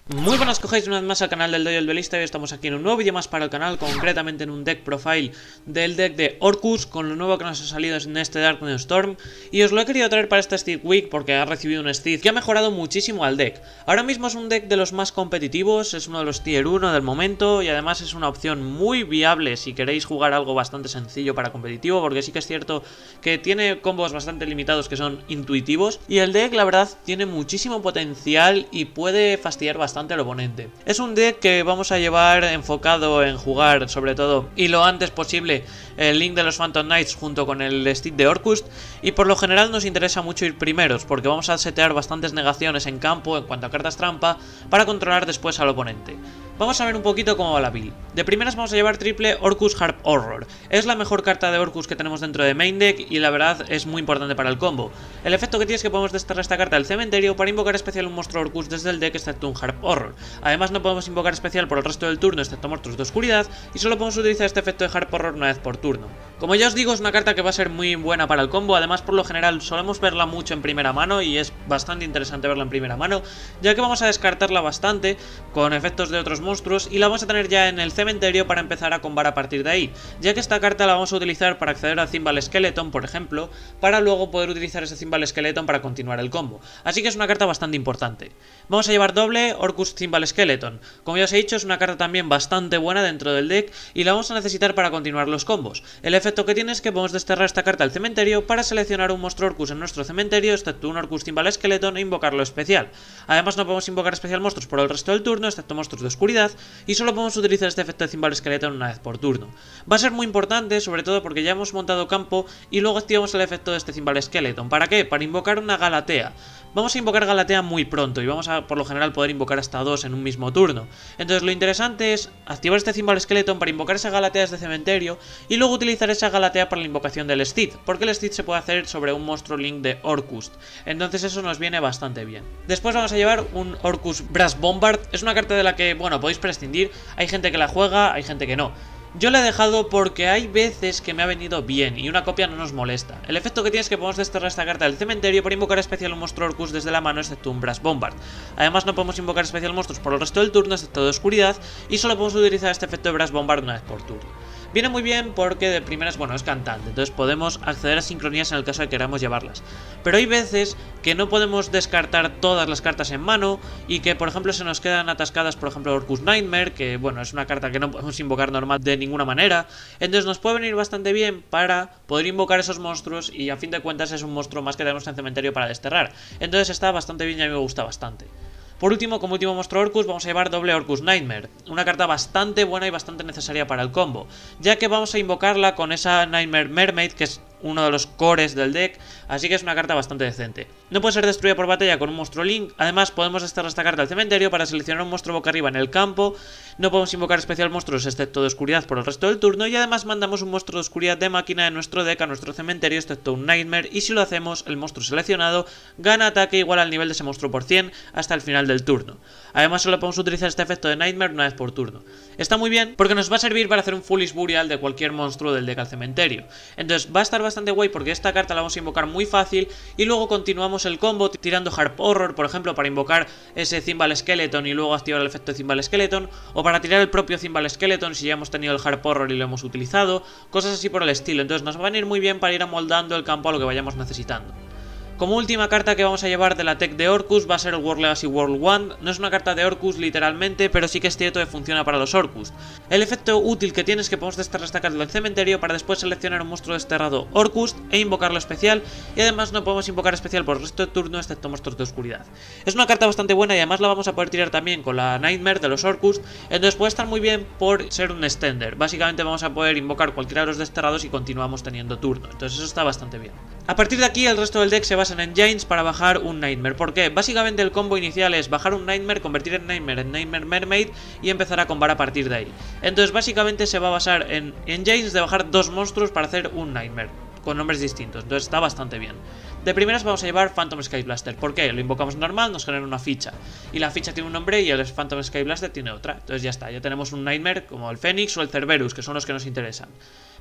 Muy buenas, cogéis una vez más al canal del Dojo del Duelista y hoy estamos aquí en un nuevo vídeo más para el canal, concretamente en un deck profile del deck de Orcus, con lo nuevo que nos ha salido en este Darkness Storm, y os lo he querido traer para esta Steed Week porque ha recibido un Steed que ha mejorado muchísimo al deck. Ahora mismo es un deck de los más competitivos, es uno de los tier 1 del momento y además es una opción muy viable si queréis jugar algo bastante sencillo para competitivo, porque sí que es cierto que tiene combos bastante limitados que son intuitivos y el deck la verdad tiene muchísimo potencial y puede fastidiar bastante al oponente. Es un deck que vamos a llevar enfocado en jugar sobre todo y lo antes posible el Link de los Phantom Knights junto con el Steed de Orcus, y por lo general nos interesa mucho ir primeros porque vamos a setear bastantes negaciones en campo en cuanto a cartas trampa para controlar después al oponente. Vamos a ver un poquito cómo va la build. De primeras vamos a llevar triple Orcus Harp Horror. Es la mejor carta de Orcus que tenemos dentro de main deck y la verdad es muy importante para el combo. El efecto que tiene es que podemos desterrar esta carta del cementerio para invocar especial un monstruo Orcus desde el deck excepto un Harp Horror. Además no podemos invocar especial por el resto del turno excepto monstruos de oscuridad y solo podemos utilizar este efecto de Harp Horror una vez por turno. Como ya os digo, es una carta que va a ser muy buena para el combo. Además, por lo general solemos verla mucho en primera mano y es bastante interesante verla en primera mano, ya que vamos a descartarla bastante con efectos de otros monstruos y la vamos a tener ya en el cementerio para empezar a combar a partir de ahí, ya que esta carta la vamos a utilizar para acceder al Cymbal Skeleton, por ejemplo, para luego poder utilizar ese Cymbal Skeleton para continuar el combo. Así que es una carta bastante importante. Vamos a llevar doble Orcus Cymbal Skeleton. Como ya os he dicho, es una carta también bastante buena dentro del deck y la vamos a necesitar para continuar los combos. El efecto que tiene es que podemos desterrar esta carta al cementerio para seleccionar un monstruo Orcus en nuestro cementerio, excepto un Orcus Cymbal Skeleton, e invocarlo especial. Además no podemos invocar especial monstruos por el resto del turno, excepto monstruos de oscuridad, y solo podemos utilizar este efecto de Cymbal Skeleton una vez por turno. Va a ser muy importante, sobre todo porque ya hemos montado campo y luego activamos el efecto de este Cymbal Skeleton. ¿Para qué? Para invocar una Galatea. Vamos a invocar Galatea muy pronto y vamos a por lo general poder invocar hasta dos en un mismo turno. Entonces lo interesante es activar este Cymbal Skeleton para invocar esa Galatea desde cementerio y luego utilizar esa Galatea para la invocación del Steed, porque el Steed se puede hacer sobre un monstruo Link de Orcus. Entonces eso nos viene bastante bien. Después vamos a llevar un Orcus Brass Bombard. Es una carta de la que, bueno, podéis prescindir. Hay gente que la juega, hay gente que no. Yo la he dejado porque hay veces que me ha venido bien y una copia no nos molesta. El efecto que tiene es que podemos desterrar esta carta del cementerio para invocar especial un monstruo Orcus desde la mano excepto un Brass Bombard. Además no podemos invocar especial monstruos por el resto del turno excepto de oscuridad y solo podemos utilizar este efecto de Brass Bombard una vez por turno. Viene muy bien porque de primeras, bueno, es cantante, entonces podemos acceder a sincronías en el caso de que queramos llevarlas. Pero hay veces que no podemos descartar todas las cartas en mano y que, por ejemplo, se nos quedan atascadas, por ejemplo, Orcus Nightmare, que, bueno, es una carta que no podemos invocar normal de ninguna manera. Entonces nos puede venir bastante bien para poder invocar esos monstruos y, a fin de cuentas, es un monstruo más que tenemos en cementerio para desterrar. Entonces está bastante bien y a mí me gusta bastante. Por último, como último monstruo Orcus, vamos a llevar doble Orcus Nightmare, una carta bastante buena y bastante necesaria para el combo, ya que vamos a invocarla con esa Nightmare Mermaid, que es uno de los cores del deck, así que es una carta bastante decente. No puede ser destruida por batalla con un monstruo Link, además podemos desterrar esta carta al cementerio para seleccionar un monstruo boca arriba en el campo, no podemos invocar especial monstruos excepto de oscuridad por el resto del turno, y además mandamos un monstruo de oscuridad de máquina de nuestro deck a nuestro cementerio excepto un Nightmare, y si lo hacemos, el monstruo seleccionado gana ataque igual al nivel de ese monstruo por 100 hasta el final del turno. Además solo podemos utilizar este efecto de Nightmare una vez por turno. Está muy bien porque nos va a servir para hacer un Foolish Burial de cualquier monstruo del deck al cementerio. Entonces va a estar bastante guay porque esta carta la vamos a invocar muy fácil y luego continuamos el combo tirando Harp Horror, por ejemplo, para invocar ese Cymbal Skeleton y luego activar el efecto de Cymbal Skeleton, o para tirar el propio Cymbal Skeleton si ya hemos tenido el Harp Horror y lo hemos utilizado, cosas así por el estilo. Entonces nos va a venir muy bien para ir amoldando el campo a lo que vayamos necesitando. Como última carta que vamos a llevar de la tech de Orcus va a ser el World Legacy World 1. No es una carta de Orcus literalmente, pero sí que es cierto que funciona para los Orcus. El efecto útil que tiene es que podemos desterrar esta carta del cementerio para después seleccionar un monstruo desterrado Orcus e invocarlo especial, y además no podemos invocar especial por el resto de turno excepto monstruos de oscuridad. Es una carta bastante buena y además la vamos a poder tirar también con la Nightmare de los Orcus, entonces puede estar muy bien por ser un extender. Básicamente vamos a poder invocar cualquiera de los desterrados y continuamos teniendo turno, entonces eso está bastante bien. A partir de aquí el resto del deck se basa en Engines para bajar un Nightmare. ¿Por qué? Básicamente el combo inicial es bajar un Nightmare, convertir en Nightmare Mermaid y empezar a combar a partir de ahí. Entonces básicamente se va a basar en Engines de bajar dos monstruos para hacer un Nightmare con nombres distintos, entonces está bastante bien. De primeras vamos a llevar Phantom Sky Blaster. ¿Por qué? Lo invocamos normal, nos genera una ficha y la ficha tiene un nombre y el Phantom Sky Blaster tiene otra. Entonces ya está, ya tenemos un Nightmare como el Fénix o el Cerberus, que son los que nos interesan.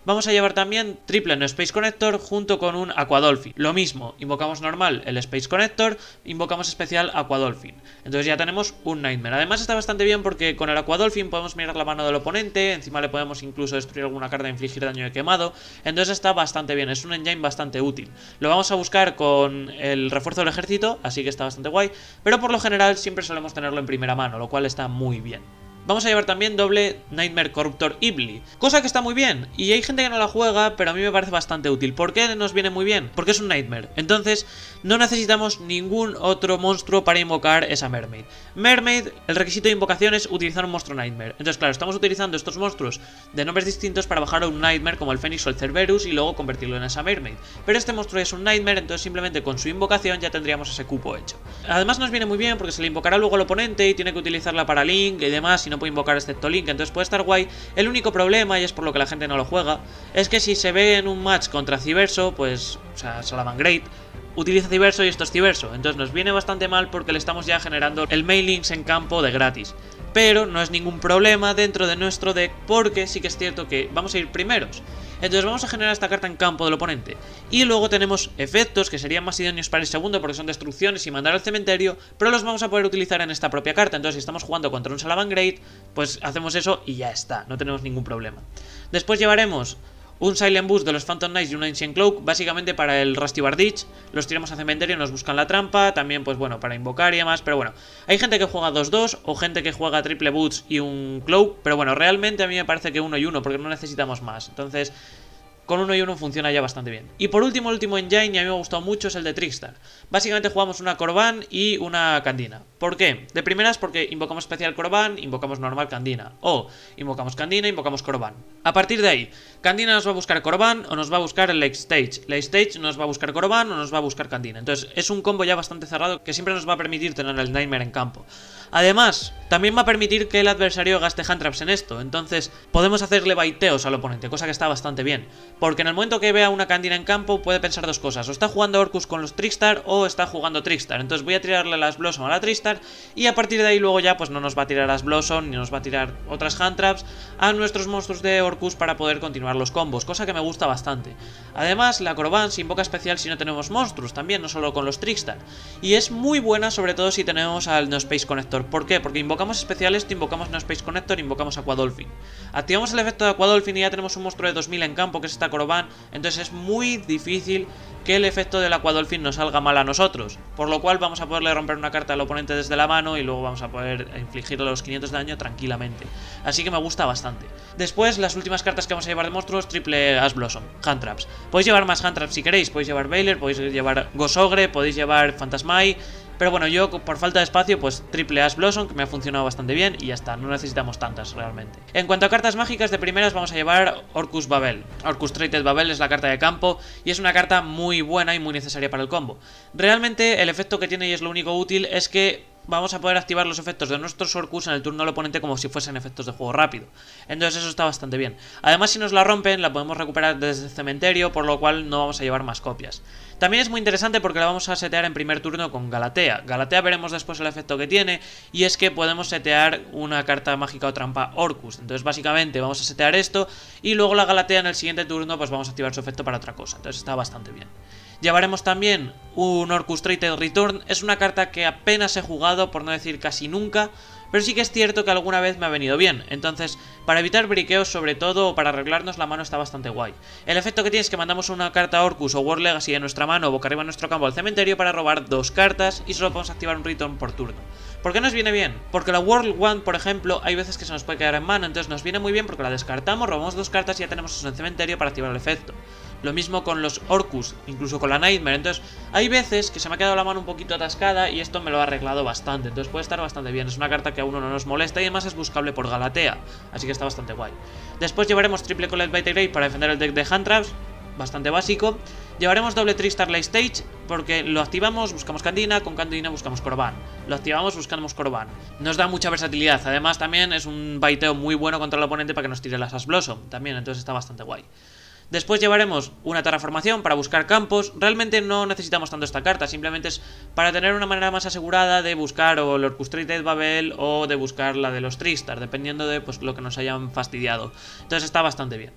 Vamos a llevar también triple No Space Connector junto con un Aqua Dolphin. Lo mismo, invocamos normal el Space Connector, invocamos especial Aqua Dolphin. Entonces ya tenemos un Nightmare. Además está bastante bien porque con el Aqua Dolphin podemos mirar la mano del oponente, encima le podemos incluso destruir alguna carta e infligir daño de quemado. Entonces está bastante bien, es un engine bastante útil. Lo vamos a buscar con el refuerzo del ejército, así que está bastante guay, pero por lo general siempre solemos tenerlo en primera mano, lo cual está muy bien. Vamos a llevar también doble Nightmare Corruptor Ibli, cosa que está muy bien, y hay gente que no la juega, pero a mí me parece bastante útil. ¿Por qué nos viene muy bien? Porque es un Nightmare, entonces no necesitamos ningún otro monstruo para invocar esa Mermaid. Mermaid, el requisito de invocación es utilizar un monstruo Nightmare, entonces claro, estamos utilizando estos monstruos de nombres distintos para bajar a un Nightmare como el Fénix o el Cerberus y luego convertirlo en esa Mermaid. Pero este monstruo es un Nightmare, entonces simplemente con su invocación ya tendríamos ese cupo hecho. Además nos viene muy bien porque se le invocará luego al oponente y tiene que utilizarla para Link y demás, no puede invocar excepto Link, entonces puede estar guay. El único problema, y es por lo que la gente no lo juega, es que si se ve en un match contra Cyverso, pues, o sea, Salamangreat utiliza Cyverso y esto es Cyverso, entonces nos viene bastante mal porque le estamos ya generando el main links en campo de gratis. Pero no es ningún problema dentro de nuestro deck porque sí que es cierto que vamos a ir primeros. Entonces vamos a generar esta carta en campo del oponente. Y luego tenemos efectos que serían más idóneos para el segundo porque son destrucciones y mandar al cementerio, pero los vamos a poder utilizar en esta propia carta. Entonces si estamos jugando contra un Salamangreat, pues hacemos eso y ya está, no tenemos ningún problema. Después llevaremos un Silent Boost de los Phantom Knights y un Ancient Cloak, básicamente para el Rusty Barditch. Los tiramos al cementerio, nos buscan la trampa, también pues bueno, para invocar y demás, pero bueno. Hay gente que juega 2-2 o gente que juega triple Boots y un Cloak, pero bueno, realmente a mí me parece que 1 y 1 porque no necesitamos más, entonces con 1 y 1 funciona ya bastante bien. Y por último, el último engine, y a mí me ha gustado mucho, es el de Trickstar. Básicamente jugamos una Korban y una Candina. ¿Por qué? De primeras porque invocamos especial Korban, invocamos normal Candina. O invocamos Candina, invocamos Korban. A partir de ahí, Candina nos va a buscar Korban o nos va a buscar el Late Stage. Late Stage nos va a buscar Korban o nos va a buscar Candina. Entonces es un combo ya bastante cerrado que siempre nos va a permitir tener el Nightmare en campo. Además, también va a permitir que el adversario gaste hand traps en esto. Entonces podemos hacerle baiteos al oponente, cosa que está bastante bien. Porque en el momento que vea una Candina en campo puede pensar dos cosas: o está jugando Orcus con los Trickstar o está jugando Trickstar. Entonces voy a tirarle las Blossom a la Trickstar y a partir de ahí luego ya pues no nos va a tirar las Blossom ni nos va a tirar otras hand traps a nuestros monstruos de Orcus para poder continuar los combos, cosa que me gusta bastante. Además la Korban se invoca especial si no tenemos monstruos también, no solo con los Trickstar. Y es muy buena sobre todo si tenemos al No Space Connector. ¿Por qué? Porque invocamos especial esto, invocamos No Space Connector, invocamos Aqua Dolphin. Activamos el efecto de Aqua Dolphin y ya tenemos un monstruo de 2000 en campo que es esta Korban. Entonces es muy difícil que el efecto del Aqua Dolphin nos salga mal a nosotros, por lo cual vamos a poderle romper una carta al oponente desde la mano y luego vamos a poder infligirle los 500 de daño tranquilamente. Así que me gusta bastante. Después, las últimas cartas que vamos a llevar de monstruos, triple Ash Blossom, Hand Traps. Podéis llevar más Hand Traps si queréis, podéis llevar Veiler, podéis llevar Gosogre, podéis llevar Phantasmai. Pero bueno, yo por falta de espacio, pues triple Ash Blossom, que me ha funcionado bastante bien y ya está, no necesitamos tantas realmente. En cuanto a cartas mágicas, de primeras vamos a llevar Orcus Babel. Orcus Traded Babel es la carta de campo y es una carta muy buena y muy necesaria para el combo. Realmente el efecto que tiene y es lo único útil es que vamos a poder activar los efectos de nuestros Orcus en el turno del oponente como si fuesen efectos de juego rápido. Entonces eso está bastante bien. Además, si nos la rompen, la podemos recuperar desde el cementerio, por lo cual no vamos a llevar más copias. También es muy interesante porque la vamos a setear en primer turno con Galatea. Galatea veremos después el efecto que tiene, y es que podemos setear una carta mágica o trampa Orcus. Entonces básicamente vamos a setear esto y luego la Galatea en el siguiente turno pues vamos a activar su efecto para otra cosa. Entonces está bastante bien. Llevaremos también un Orcus Traded Return. Es una carta que apenas he jugado, por no decir casi nunca, pero sí que es cierto que alguna vez me ha venido bien. Entonces, para evitar briqueos sobre todo, o para arreglarnos la mano, está bastante guay. El efecto que tiene es que mandamos una carta Orcus o World Legacy de nuestra mano o boca arriba en nuestro campo al cementerio para robar 2 cartas y solo podemos activar un Return por turno. ¿Por qué nos viene bien? Porque la World One, por ejemplo, hay veces que se nos puede quedar en mano, entonces nos viene muy bien porque la descartamos, robamos 2 cartas y ya tenemos eso en el cementerio para activar el efecto. Lo mismo con los Orcus, incluso con la Nightmare. Entonces hay veces que se me ha quedado la mano un poquito atascada y esto me lo ha arreglado bastante. Entonces puede estar bastante bien, es una carta que a uno no nos molesta y además es buscable por Galatea, así que está bastante guay. Después llevaremos triple Collect Bite Grave para defender el deck de Hand Traps, bastante básico. Llevaremos doble Trickstar Late Stage porque lo activamos, buscamos Candina, con Candina buscamos Korban. Lo activamos, buscamos Korban. Nos da mucha versatilidad, además también es un baiteo muy bueno contra el oponente para que nos tire las Ash Blossom también, entonces está bastante guay. Después llevaremos una terraformación para buscar campos. Realmente no necesitamos tanto esta carta, simplemente es para tener una manera más asegurada de buscar o el Orcus Traded Babel o de buscar la de los Trickstar, dependiendo de pues lo que nos hayan fastidiado. Entonces está bastante bien.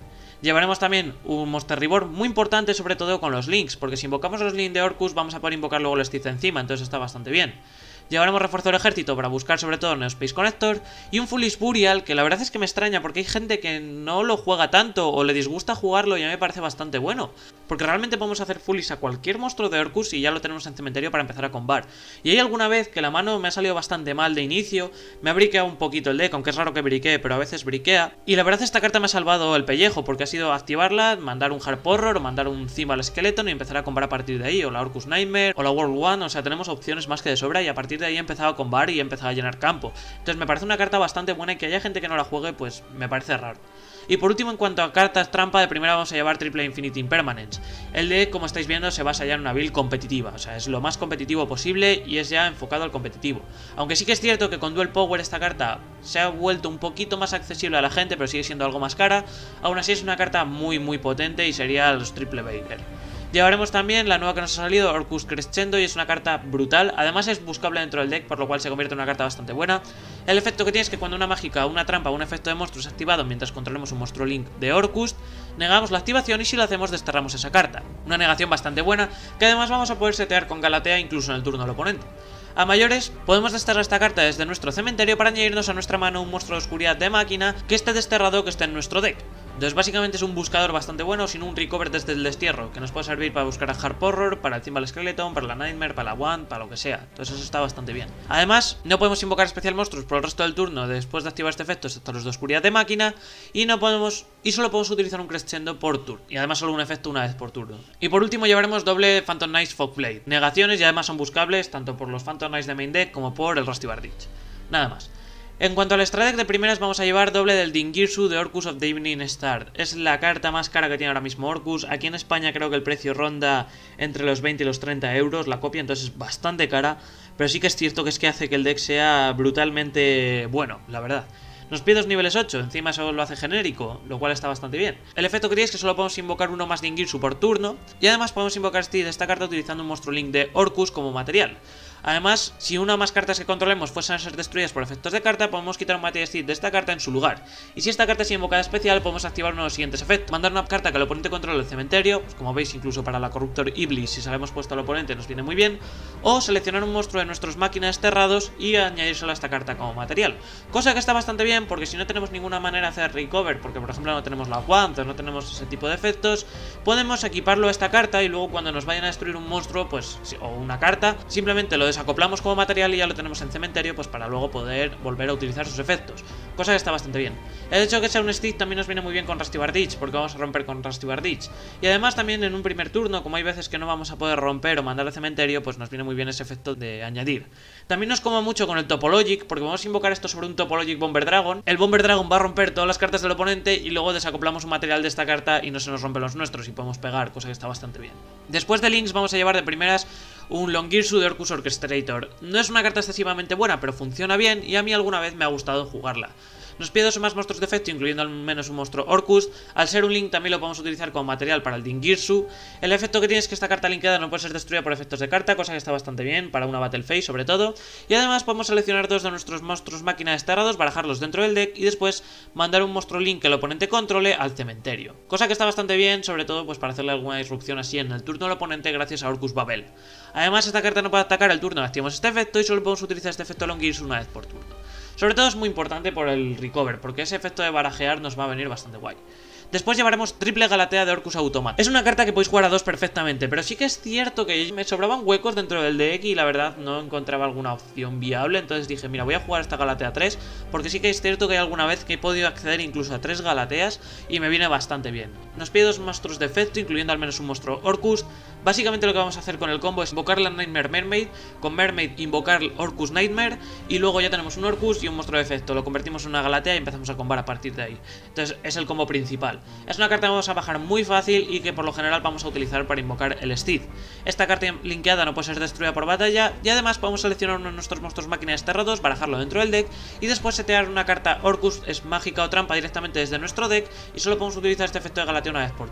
Llevaremos también un Monster Reborn muy importante, sobre todo con los links, porque si invocamos los links de Orcus vamos a poder invocar luego el Stitch encima, entonces está bastante bien. Llevaremos refuerzo del ejército para buscar sobre todo Neospace Connector y un Foolish Burial, que la verdad es que me extraña porque hay gente que no lo juega tanto o le disgusta jugarlo y a mí me parece bastante bueno. Porque realmente podemos hacer Foolish a cualquier monstruo de Orcus y ya lo tenemos en cementerio para empezar a combar. Y hay alguna vez que la mano me ha salido bastante mal de inicio, me ha briqueado un poquito el deck, aunque es raro que briquee, pero a veces briquea. Y la verdad esta carta me ha salvado el pellejo, porque ha sido activarla, mandar un Harp Horror o mandar un Cymbal Skeleton y empezar a combar a partir de ahí, o la Orcus Nightmare, o la World One, o sea, tenemos opciones más que de sobra y a partir de ahí he empezado a combar y he empezado a llenar campo. Entonces me parece una carta bastante buena y que haya gente que no la juegue, pues me parece raro. Y por último, en cuanto a cartas trampa, de primera vamos a llevar Triple Infinite Impermanence. El deck, como estáis viendo, se basa ya en una build competitiva, o sea, es lo más competitivo posible y es ya enfocado al competitivo. Aunque sí que es cierto que con Duel Power esta carta se ha vuelto un poquito más accesible a la gente, pero sigue siendo algo más cara. Aún así es una carta muy potente y sería los Triple Baker. Llevaremos también la nueva que nos ha salido, Orcus Crescendo, y es una carta brutal. Además es buscable dentro del deck, por lo cual se convierte en una carta bastante buena. El efecto que tiene es que cuando una mágica, una trampa o un efecto de monstruo es activado mientras controlemos un monstruo link de Orcus, negamos la activación y si lo hacemos desterramos esa carta. Una negación bastante buena, que además vamos a poder setear con Galatea incluso en el turno del oponente. A mayores, podemos desterrar esta carta desde nuestro cementerio para añadirnos a nuestra mano un monstruo de oscuridad de máquina que esté desterrado o que esté en nuestro deck. Entonces básicamente es un buscador bastante bueno, sin un recover desde el destierro, que nos puede servir para buscar a Harp Horror, para el Cymbal Skeleton, para la Nightmare, para la Wand, para lo que sea. Entonces eso está bastante bien. Además, no podemos invocar especial monstruos por el resto del turno después de activar este efecto, excepto los de oscuridad de máquina, y solo podemos utilizar un Crescendo por turno. Y además solo un efecto una vez por turno. Y por último llevaremos doble Phantom Knights Fogblade. Negaciones y además son buscables tanto por los Phantom Knights de main deck como por el Rusty Bardich. Nada más. En cuanto al extra deck de primeras vamos a llevar doble del Dingirsu de Orcus of the Evening Star. Es la carta más cara que tiene ahora mismo Orcus. Aquí en España creo que el precio ronda entre los 20 y los 30 euros la copia, entonces es bastante cara. Pero sí que es cierto que que el deck sea brutalmente bueno, la verdad. Nos pide 2 niveles 8, encima eso lo hace genérico, lo cual está bastante bien. El efecto que tiene es que solo podemos invocar uno más Dingirsu por turno, y además podemos invocar Steed de esta carta utilizando un monstruo link de Orcus como material. Además, si una o más cartas que controlemos fuesen a ser destruidas por efectos de carta, podemos quitar un Material Steed de esta carta en su lugar. Y si esta carta es invocada especial, podemos activar uno de los siguientes efectos. Mandar una carta que el oponente controle del cementerio, pues como veis incluso para la Corruptor Iblis, si se la hemos puesto al oponente nos viene muy bien. O seleccionar un monstruo de nuestros máquinas desterrados y añadírselo a esta carta como material. Cosa que está bastante bien porque si no tenemos ninguna manera de hacer recover, porque por ejemplo no tenemos la Wand o no tenemos ese tipo de efectos, podemos equiparlo a esta carta y luego cuando nos vayan a destruir un monstruo, pues o una carta, simplemente lo desacoplamos como material y ya lo tenemos en cementerio, pues para luego poder volver a utilizar sus efectos. Cosa que está bastante bien. El hecho de que sea un stick también nos viene muy bien con Rusty Bardich, porque vamos a romper con Rusty Bardich. Y además también en un primer turno, como hay veces que no vamos a poder romper o mandar al cementerio, pues nos viene muy bien ese efecto de añadir. También nos como mucho con el Topologic, porque vamos a invocar esto sobre un Topologic Bomber Dragon. El Bomber Dragon va a romper todas las cartas del oponente y luego desacoplamos un material de esta carta y no se nos rompen los nuestros y podemos pegar, cosa que está bastante bien. Después de links vamos a llevar de primeras un Longirsu de Orcus Orchestrator. No es una carta excesivamente buena, pero funciona bien y a mí alguna vez me ha gustado jugarla. Nos pide 2 o más monstruos de efecto, incluyendo al menos un monstruo Orcus. Al ser un link también lo podemos utilizar como material para el Dingirsu. El efecto que tiene es que esta carta linkeada no puede ser destruida por efectos de carta, cosa que está bastante bien para una Battle Phase sobre todo. Y además podemos seleccionar 2 de nuestros monstruos máquina desterrados, barajarlos dentro del deck y después mandar un monstruo link que el oponente controle al cementerio. Cosa que está bastante bien, sobre todo pues para hacerle alguna disrupción así en el turno del oponente gracias a Orcus Babel. Además esta carta no puede atacar el turno que activamos este efecto y solo podemos utilizar este efecto Longirsu una vez por turno. Sobre todo es muy importante por el recover, porque ese efecto de barajear nos va a venir bastante guay. Después llevaremos triple Galatea de Orcus Automat. Es una carta que podéis jugar a 2 perfectamente, pero sí que es cierto que me sobraban huecos dentro del deck y la verdad no encontraba alguna opción viable. Entonces dije, mira, voy a jugar esta Galatea 3, porque sí que es cierto que hay alguna vez que he podido acceder incluso a 3 Galateas y me viene bastante bien. Nos pide 2 monstruos de efecto, incluyendo al menos un monstruo Orcus. Básicamente lo que vamos a hacer con el combo es invocar la Nightmare Mermaid, con Mermaid invocar Orcus Nightmare y luego ya tenemos un Orcus y un monstruo de efecto. Lo convertimos en una Galatea y empezamos a combar a partir de ahí. Entonces es el combo principal. Es una carta que vamos a bajar muy fácil y que por lo general vamos a utilizar para invocar el Steed. Esta carta linkeada no puede ser destruida por batalla y además podemos seleccionar uno de nuestros monstruos máquinas desterrados, barajarlo dentro del deck y después setear una carta Orcus es mágica o trampa directamente desde nuestro deck y solo podemos utilizar este efecto de Galatea una vez por turno.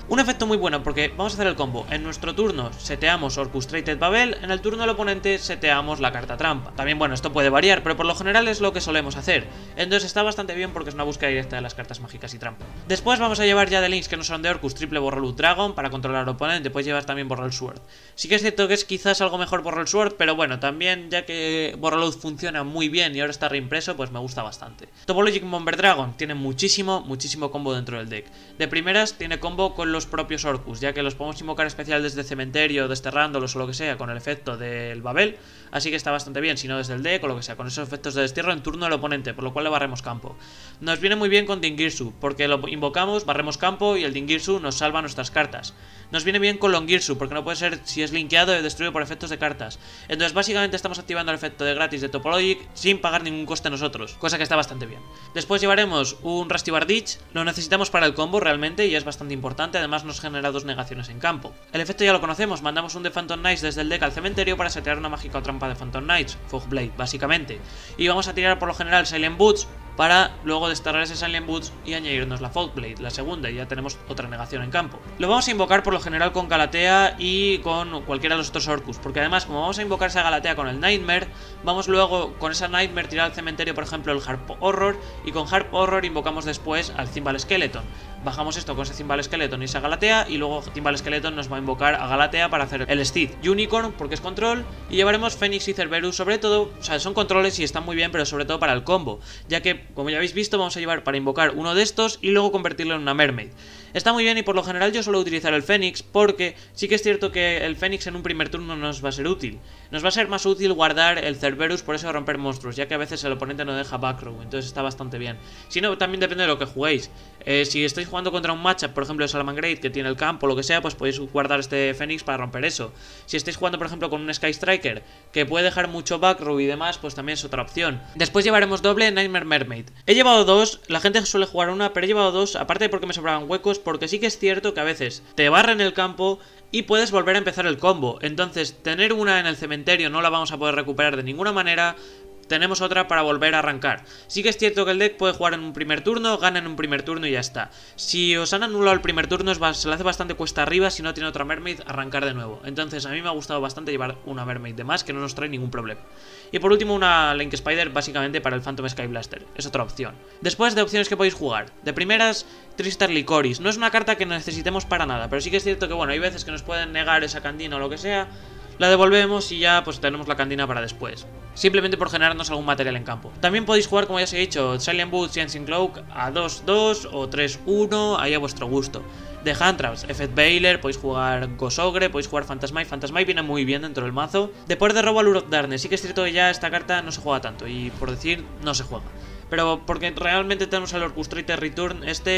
Un efecto muy bueno porque vamos a hacer el combo. En nuestro turno seteamos Orchestrated Babel, en el turno del oponente seteamos la carta trampa. También, bueno, esto puede variar, pero por lo general es lo que solemos hacer. Entonces está bastante bien porque es una búsqueda directa de las cartas mágicas y trampa. Después vamos a llevar ya de links que no son de Orcus, triple Borreload Dragon para controlar al oponente. Puedes llevar también Borrel Sword. Sí que es cierto que es quizás algo mejor Borrel Sword, pero bueno, también ya que Borreload funciona muy bien y ahora está reimpreso, pues me gusta bastante. Topologic Bomber Dragon tiene muchísimo combo dentro del deck. De primeras tiene combo con los propios Orcus, ya que los podemos invocar especial desde cementerio, desterrándolos o lo que sea, con el efecto del Babel, así que está bastante bien, si no desde el deck o lo que sea, con esos efectos de destierro en turno del oponente, por lo cual le barremos campo. Nos viene muy bien con Dingirsu, porque lo invocamos, barremos campo y el Dingirsu nos salva nuestras cartas. Nos viene bien con Longirsu, porque no puede ser, si es linkeado, destruido por efectos de cartas. Entonces básicamente estamos activando el efecto de gratis de Topologic sin pagar ningún coste nosotros, cosa que está bastante bien. Después llevaremos un Rusty Bardich, lo necesitamos para el combo realmente y es bastante importante, además nos genera 2 negaciones en campo. El efecto ya lo conocemos, mandamos un de Phantom Knights desde el deck al cementerio para setear una mágica o trampa de Phantom Knights, Fogblade básicamente. Y vamos a tirar por lo general Silent Boots para luego desterrar ese Silent Boots y añadirnos la Fogblade, la segunda, y ya tenemos otra negación en campo. Lo vamos a invocar por lo general con Galatea y con cualquiera de los otros Orcus, porque además como vamos a invocar esa Galatea con el Nightmare, vamos luego con esa Nightmare tirar al cementerio por ejemplo el Harp Horror, y con Harp Horror invocamos después al Cymbal Skeleton. Bajamos esto con ese Cymbal Skeleton y esa Galatea, y luego Cymbal Skeleton nos va a invocar a Galatea para hacer el Steed Unicorn, porque es control, y llevaremos Phoenix y Cerberus sobre todo, o sea, son controles y están muy bien, pero sobre todo para el combo, ya que, como ya habéis visto, vamos a llevar para invocar uno de estos y luego convertirlo en una Mermaid. Está muy bien y por lo general yo suelo utilizar el Fénix porque sí que es cierto que el Fénix en un primer turno nos va a ser útil. Nos va a ser más útil guardar el Cerberus por eso de romper monstruos, ya que a veces el oponente no deja backrow, entonces está bastante bien. Si no, también depende de lo que juguéis. Si estáis jugando contra un matchup, por ejemplo de Salamangreat, que tiene el campo o lo que sea, pues podéis guardar este Fénix para romper eso. Si estáis jugando por ejemplo con un Sky Striker, que puede dejar mucho backrow y demás, pues también es otra opción. Después llevaremos doble Nightmare Mermaid. He llevado dos, la gente suele jugar una, pero he llevado dos, aparte porque me sobraban huecos, porque sí que es cierto que a veces te barren el campo y puedes volver a empezar el combo. Entonces, tener una en el cementerio no la vamos a poder recuperar de ninguna manera. Tenemos otra para volver a arrancar. Sí que es cierto que el deck puede jugar en un primer turno, gana en un primer turno y ya está. Si os han anulado el primer turno, se le hace bastante cuesta arriba, si no tiene otra Mermaid, arrancar de nuevo. Entonces a mí me ha gustado bastante llevar una Mermaid de más, que no nos trae ningún problema. Y por último una Link Spider, básicamente para el Phantom Sky Blaster, es otra opción. Después de opciones que podéis jugar, de primeras, Tristar Licoris. No es una carta que necesitemos para nada, pero sí que es cierto que bueno, hay veces que nos pueden negar esa Candina o lo que sea. La devolvemos y ya pues tenemos la Candina para después, simplemente por generarnos algún material en campo. También podéis jugar, como ya os he dicho, Silent Boots y Ancient Cloak a 2-2 o 3-1, ahí a vuestro gusto. De Handtraps, Effect Veiler, podéis jugar Gosogre, podéis jugar Phantasmite. Phantasmite viene muy bien dentro del mazo. De poder de robo a Lure of Darkness, sí que es cierto que ya esta carta no se juega tanto, y por decir, no se juega. Pero porque realmente tenemos el Orchestrated Return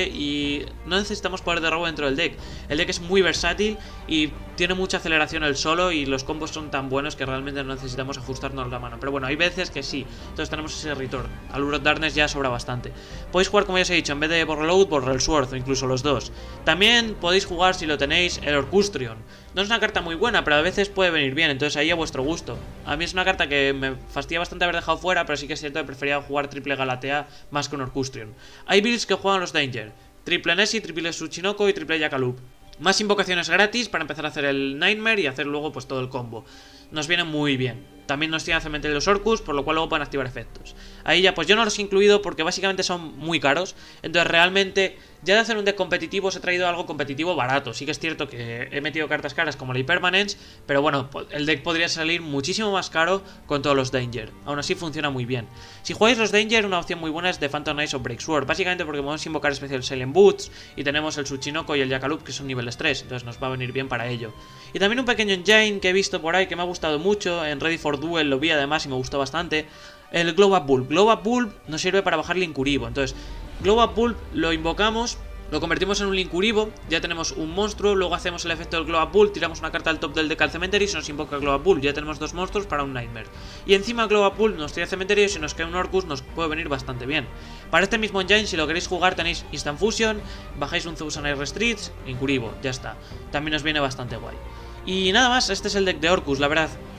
y no necesitamos poder de robo dentro del deck. El deck es muy versátil y tiene mucha aceleración el solo y los combos son tan buenos que realmente no necesitamos ajustarnos la mano. Pero bueno, hay veces que sí, entonces tenemos ese Return. Al Lure of Darkness ya sobra bastante. Podéis jugar, como ya os he dicho, en vez de Borreload, Borrel Sword o incluso los dos. También podéis jugar, si lo tenéis, el Orcustrion. No es una carta muy buena, pero a veces puede venir bien, entonces ahí a vuestro gusto. A mí es una carta que me fastidia bastante haber dejado fuera, pero sí que es cierto que prefería jugar triple Galatea más que un Orcustrion. Hay builds que juegan los Danger, triple Nessie, triple Tsuchinoko y triple Jakaloop. Más invocaciones gratis para empezar a hacer el Nightmare y hacer luego pues todo el combo. Nos viene muy bien. También nos tiene cementerio los Orcus, por lo cual luego pueden activar efectos. Ahí ya pues yo no los he incluido porque básicamente son muy caros. Entonces realmente ya de hacer un deck competitivo os he traído algo competitivo barato. Sí que es cierto que he metido cartas caras como la Impermanence, pero bueno, el deck podría salir muchísimo más caro con todos los Danger. Aún así funciona muy bien. Si jugáis los Danger, una opción muy buena es de Phantom Knights o Breaksword. Básicamente porque podemos invocar especial Silent Boots y tenemos el Tsuchinoko y el Jakaloop que son niveles 3. Entonces nos va a venir bien para ello. Y también un pequeño engine que he visto por ahí que me ha gustado mucho. En Ready for Duel lo vi además y me gustó bastante. El Glow Up Bulb. Glow Up Bulb nos sirve para bajar Linkuriboh. Entonces, Glow Up Bulb lo invocamos, lo convertimos en un Linkuriboh, ya tenemos un monstruo, luego hacemos el efecto del Glow Up Bulb, tiramos una carta al top del deck al cementerio y se nos invoca Glow Up Bulb, ya tenemos dos monstruos para un Nightmare. Y encima Glow Up Bulb nos tira al cementerio y si nos queda un Orcus nos puede venir bastante bien. Para este mismo engine, si lo queréis jugar, tenéis Instant Fusion, bajáis un Zeus and Iron Streets, Linkuriboh, ya está. También nos viene bastante guay. Y nada más, este es el deck de Orcus, la verdad.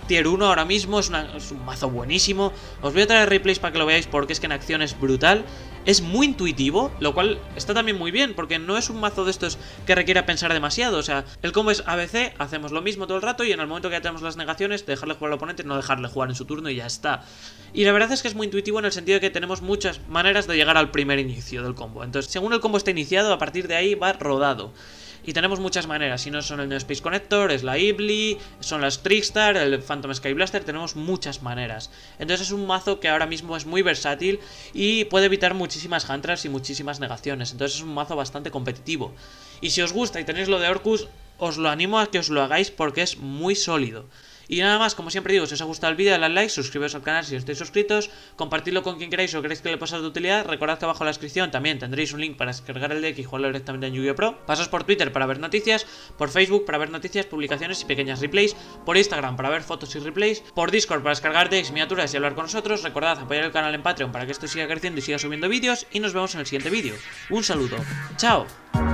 tier 1 ahora mismo, es un mazo buenísimo. Os voy a traer replays para que lo veáis porque es que en acción es brutal. Es muy intuitivo, lo cual está también muy bien, porque no es un mazo de estos que requiera pensar demasiado. O sea, el combo es ABC, hacemos lo mismo todo el rato y en el momento que ya tenemos las negaciones, dejarle jugar al oponente, no dejarle jugar en su turno y ya está. Y la verdad es que es muy intuitivo en el sentido de que tenemos muchas maneras de llegar al primer inicio del combo. Entonces, según el combo está iniciado, a partir de ahí va rodado. Y tenemos muchas maneras, si no son el Neo Space Connector, es la Ibli, son las Trickstar, el Phantom Sky Blaster, tenemos muchas maneras. Entonces es un mazo que ahora mismo es muy versátil y puede evitar muchísimas Huntras y muchísimas negaciones. Entonces es un mazo bastante competitivo. Y si os gusta y tenéis lo de Orcus, os lo animo a que os lo hagáis porque es muy sólido. Y nada más, como siempre digo, si os ha gustado el vídeo, dadle al like, suscribiros al canal si no estáis suscritos, compartidlo con quien queráis o queréis que le pase de utilidad. Recordad que abajo en la descripción también tendréis un link para descargar el deck y jugarlo directamente en Yu-Gi-Oh! Pro. Pasaos por Twitter para ver noticias, por Facebook para ver noticias, publicaciones y pequeñas replays, por Instagram para ver fotos y replays, por Discord para descargar decks, miniaturas y hablar con nosotros. Recordad apoyar el canal en Patreon para que esto siga creciendo y siga subiendo vídeos y nos vemos en el siguiente vídeo. Un saludo, chao.